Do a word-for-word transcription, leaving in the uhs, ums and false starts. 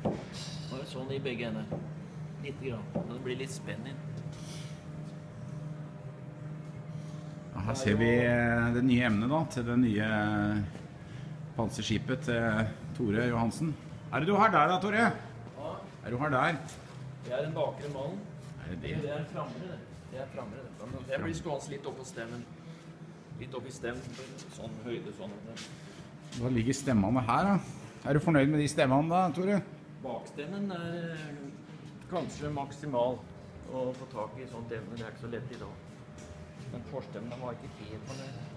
Nå er det sånn i begge ender. Litt grann. Det blir litt spenn inn. Ja, her ser vi det nye emnet da, til det nye panserskipet til Tore Johansen. Er det du har der da, Tore? Ja. Er du har der? Det er den bakre mannen. Er det det? Det er framre det. Det er framre det. Det blir stående litt opp på stemmen. Litt opp i stemmen, sånn høyde, sånn. Hva ligger stemmene her da? Er du fornøyd med de stemmene da, Tore? Bakstemmen er kanskje maksimal å få tak i sånt emne. Det er ikke så lett i dag. Men forstemmen var ikke helt fornøyd.